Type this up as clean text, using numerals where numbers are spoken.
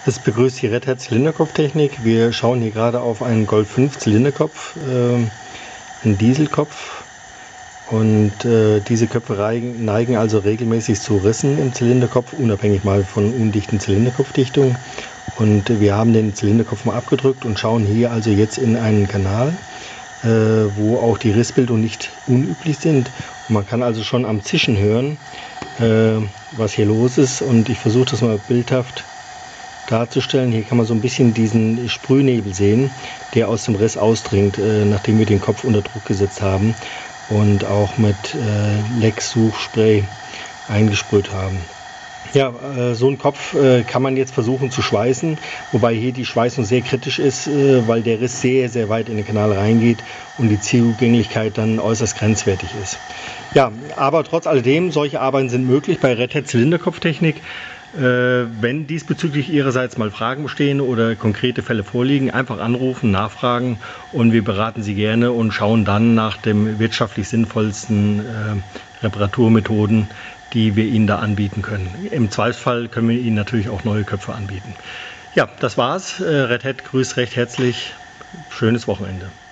Es begrüßt die Red Hat Zylinderkopftechnik. Wir schauen hier gerade auf einen Golf 5 Zylinderkopf, einen Dieselkopf. Und diese Köpfe neigen also regelmäßig zu Rissen im Zylinderkopf, unabhängig mal von undichten Zylinderkopfdichtung. Und wir haben den Zylinderkopf mal abgedrückt und schauen hier also jetzt in einen Kanal, wo auch die Rissbildungen nicht unüblich sind. Und man kann also schon am Zischen hören, was hier los ist. Und ich versuche das mal bildhaft darzustellen. Hier kann man so ein bisschen diesen Sprühnebel sehen, der aus dem Riss ausdringt, nachdem wir den Kopf unter Druck gesetzt haben und auch mit Lecksuchspray eingesprüht haben. Ja, so einen Kopf kann man jetzt versuchen zu schweißen, wobei hier die Schweißung sehr kritisch ist, weil der Riss sehr, sehr weit in den Kanal reingeht und die Zugänglichkeit dann äußerst grenzwertig ist. Ja, aber trotz alledem, solche Arbeiten sind möglich bei Red Hat Zylinderkopftechnik. Wenn diesbezüglich Ihrerseits mal Fragen bestehen oder konkrete Fälle vorliegen, einfach anrufen, nachfragen und wir beraten Sie gerne und schauen dann nach den wirtschaftlich sinnvollsten Reparaturmethoden, die wir Ihnen da anbieten können. Im Zweifelsfall können wir Ihnen natürlich auch neue Köpfe anbieten. Ja, das war's. Red Hat grüßt recht herzlich. Schönes Wochenende.